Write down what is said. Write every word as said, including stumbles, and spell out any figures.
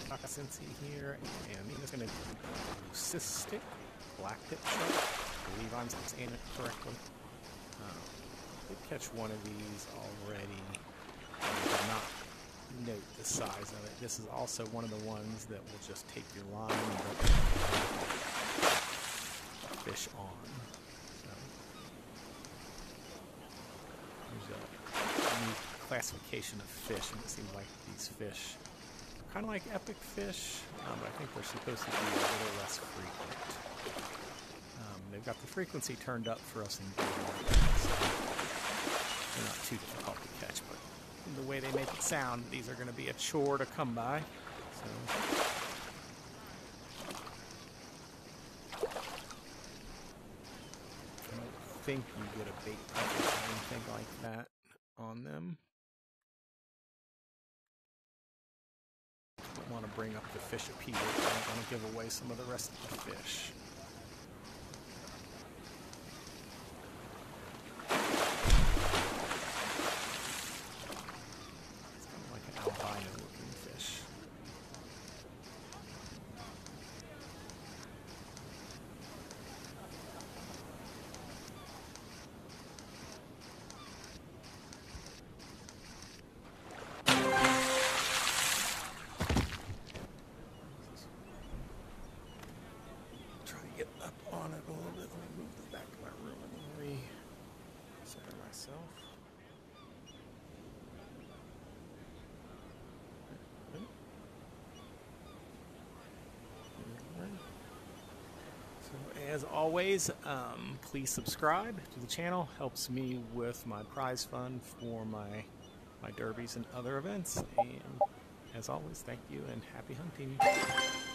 Cincy here, and I'm just going to leucistic black tip shark. I believe I'm saying it correctly. Um, did catch one of these already. I did not note the size of it. This is also one of the ones that will just take your line and fish on. So, there's a new classification of fish, and it seems like these fish are kind of like epic fish, um, but I think they're supposed to be a little less frequent. Um, they've got the frequency turned up for us in game, so they're not too difficult to catch, but the way they make it sound, these are going to be a chore to come by. So, I don't think you get a bait puppet or anything like that on them. I want to bring up the fish appeal. I don't want to give away some of the rest of the fish. It's kind of like an albino looking fish. As always, um, please subscribe to the channel. Helps me with my prize fund for my my derbies and other events. And as always, thank you and happy hunting.